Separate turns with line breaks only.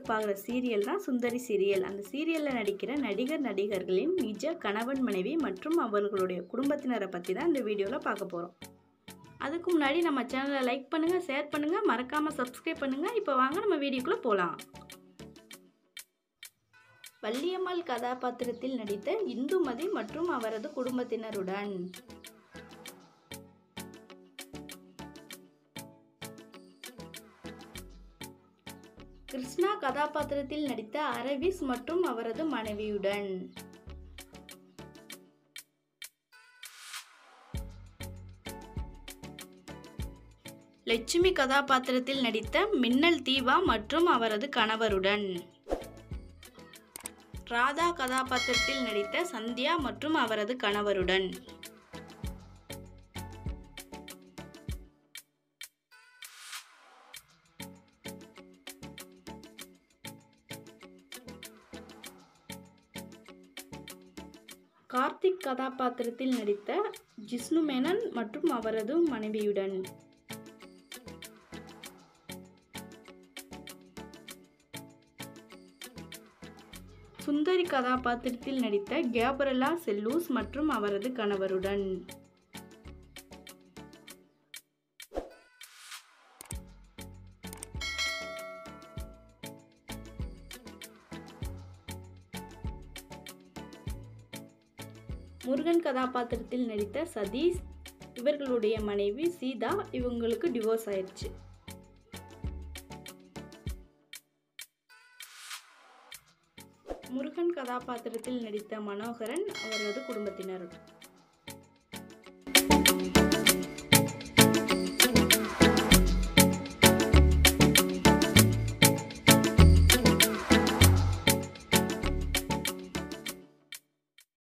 பார்க்குற சீரியல் தான் சுந்தரி சீரியல். அந்த சீரியலில் நடிக்கிற நடிகர்களின் நிஜ கணவன் மனைவி மற்றும் அவர்களுடைய குடும்பத்தினரை பற்றி தான் இந்த வீடியோவில் பார்க்க போகிறோம். அதுக்கு முன்னாடி நம்ம சேனலை லைக் பண்ணுங்கள், ஷேர் பண்ணுங்கள், மறக்காமல் சப்ஸ்கிரைப் பண்ணுங்கள். இப்போ வாங்க நம்ம வீடியோக்குள்ளே போகலாம். வள்ளியம்மாள் கதாபாத்திரத்தில் நடித்த இந்துமதி மற்றும் அவரது குடும்பத்தினருடன். கிருஷ்ணா கதாபாத்திரத்தில் நடித்த அரவிஸ் மற்றும் அவரது மனைவியுடன். லட்சுமி கதாபாத்திரத்தில் நடித்த மின்னல் தீபா மற்றும் அவரது கணவருடன். ராதா கதாபாத்திரத்தில் நடித்த சந்தியா மற்றும் அவரது கணவருடன். கார்த்திக் கதாபாத்திரத்தில் நடித்த ஜிஷ்ணு மேனன் மற்றும் அவரது மனைவியுடன். சுந்தரி கதாபாத்திரத்தில் நடித்த கேப்ரலா செல்லூஸ் மற்றும் அவரது கணவருடன். முருகன் கதாபாத்திரத்தில் நடித்த சதீஷ், இவர்களுடைய மனைவி சீதா, இவங்களுக்கு டிவோர்ஸ் ஆயிடுச்சு. முருகன் கதாபாத்திரத்தில் நடித்த மனோகரன், அவரது குடும்பத்தினர்.